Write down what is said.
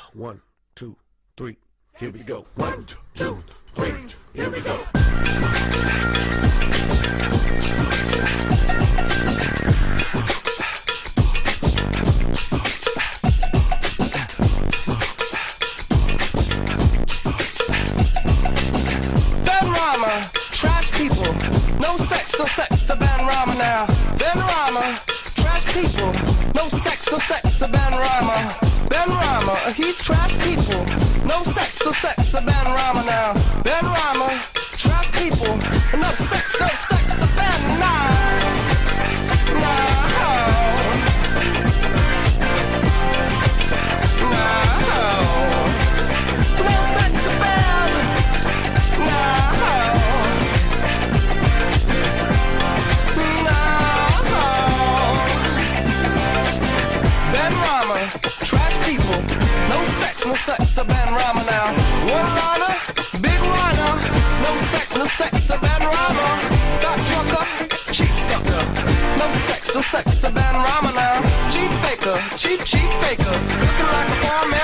1, 2, 3, here we go. 1, 2, 3, here we go. Trash people, no sex, a band rhymer now. Ben Rhymer, trash people, no sex, a band rhymer. Ben Rhymer, he's trash people, no sex, a band rhymer now. Ben Rhymer, trash people, no sex, a band now. Trash people, no sex, a band rhymer now. One liner, big rhino, no sex, a band rhymer. Got drunk up, cheap sucker, no sex, a band rhymer now. Cheap faker, cheap faker, looking like a poor man.